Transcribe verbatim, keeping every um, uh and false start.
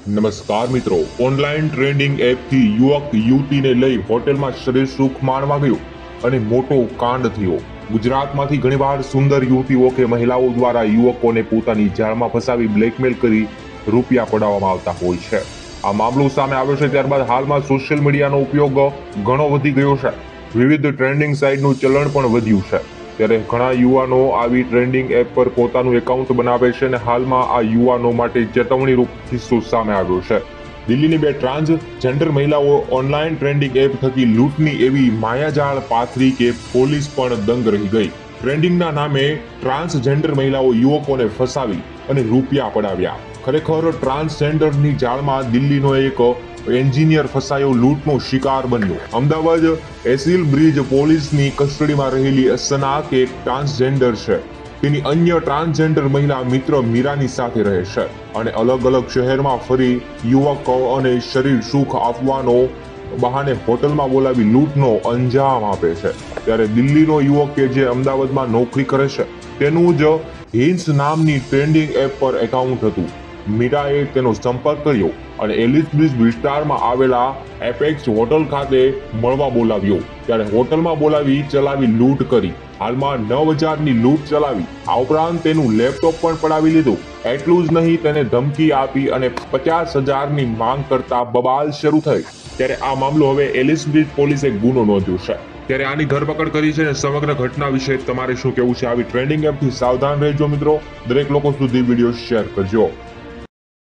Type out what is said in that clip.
નમસ્કાર મિત્રો, online trending એપથી યુવક યુવતીને લઈ હોટેલમાં શરીર સુખ માણવા ગયો અને મોટો કાંડ થયો। ગુજરાતમાંથી ઘણીવાર સુંદર યુવતીઓ કે મહિલાઓ દ્વારા યુવકોને પોતાની જાળમાં ફસાવી બ્લેકમેલ કરી રૂપિયા પડાવવામાં આવતા હોય છે। આ મામલો સામે આવ્યો છે ત્યારબાદ હાલમાં સોશિયલ મીડિયાનો ઉપયોગ ઘણો વધી ગયો છે। વિવિધ ટ્રેન્ડિંગ સાઇટનું ચલણ પણ વધ્યું છે। ત્યારે ઘણા યુવાનો આવી ટ્રેન્ડિંગ એપ પર પોતાનું એકાઉન્ટ બનાવે છે અને હાલમાં આ યુવાનો માટે ચેતવણીરૂપ કિસ્સો સામે આવ્યો છે। દિલ્હીની બે ટ્રાન્સજેન્ડર મહિલાઓ ઓનલાઈન ટ્રેન્ડિંગ એપ થકી લૂંટની એવી માયાજાળ પાથરી કે પોલીસ પણ દંગ રહી ગઈ। ટ્રેન્ડિંગના નામે ટ્રાન્સજેન્ડર મહિલાઓ યુવકોને ફસાવી અને રૂપિયા પડાવ્યા। ખરેખર ટ્રાન્સજેન્ડરની જાળમાં દિલ્હીનો એક એન્જિનિયર ફસાયો લૂંટનો શિકાર બન્યો। અમદાવાદ એસિલ બ્રિજ પોલીસની કસ્ટડીમાં રહેલી સના કે ટ્રાન્સજેન્ડર છે, તેની અન્ય ટ્રાન્સજેન્ડર મહિલા મિત્ર મીરાની સાથે રહે છે અને અલગ અલગ શહેરમાં ફરી યુવકો અને શરીર સુખ આપવાનો બહાને હોટલમાં બોલાવી લૂંટનો અંજામ આપે છે। ત્યારે દિલ્હીનો યુવક કે જે અમદાવાદમાં નોકરી કરે છે તેનું જ હિન્સ નામની ટ્રેન્ડિંગ એપ પર એકાઉન્ટ હતું। મીરાએ તેનો સંપર્ક કર્યો અને એલિસ બ્રિજ વિસ્તારમાં આવેલા એપેક્સ હોટલ ખાતે મળવા બોલાવ્યો। ત્યારે હોટલમાં બોલાવી ચલાવી લૂંટ કરી। હાલમાં નવ હજારની લૂંટ ચલાવી। આ ઉપરાંત તેનું લેપટોપ પણ પડાવી લીધું। એટલું જ નહીં, તેને ધમકી આપી અને પચાસ હજારની માંગ કરતા બબાલ શરૂ થઈ। ત્યારે આ મામલો હવે એલિસ બ્રિજ પોલીસે ગુનો નોંધ્યો છે। ત્યારે આની ધરપકડ કરી છે અને સમગ્ર ઘટના વિશે તમારે શું કહેવું છે? આવી ટ્રેન્ડિંગ એપથી સાવધાન રહેજો મિત્રો। દરેક લોકો સુધી વિડીયો શેર કરજો।